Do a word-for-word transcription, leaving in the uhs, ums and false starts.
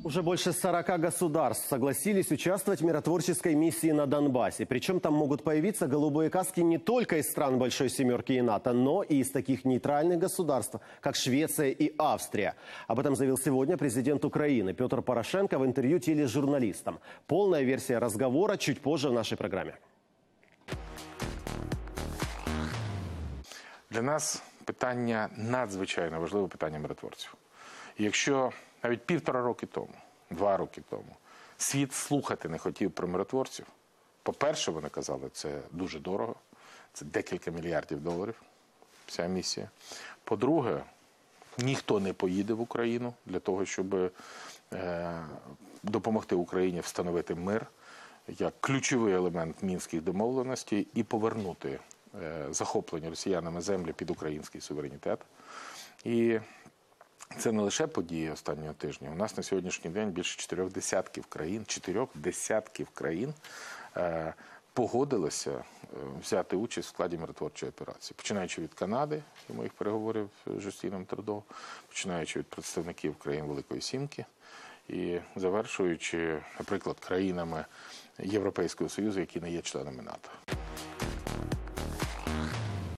Уже больше сорока государств согласились участвовать в миротворческой миссии на Донбассе. Причем там могут появиться голубые каски не только из стран Большой Семерки и НАТО, но и из таких нейтральных государств, как Швеция и Австрия. Об этом заявил сегодня президент Украины Петр Порошенко в интервью тележурналистам. Полная версия разговора чуть позже в нашей программе. Для нас питання надзвичайно важливе питання миротворців. І якщо навіть півтора роки тому, два роки тому, світ слухати не хотів про миротворців, по-перше, вони казали, це дуже дорого, це декілька мільярдів доларів, вся місія. По-друге, ніхто не поїде в Україну для того, щоб е, допомогти Україні встановити мир як ключовий елемент мінських домовленостей і повернути е, захоплені росіянами землі під український суверенітет. І це не лише події останнього тижня. У нас на сьогоднішній день більше чотирьох десятків країн, чотирьох десятків країн е, погодилися е, взяти участь в складі миротворчої операції. Починаючи від Канади і моїх переговорів з Жюстіном Трюдо, починаючи від представників країн Великої Сімки і завершуючи, наприклад, країнами Європейського Союзу, які не є членами НАТО.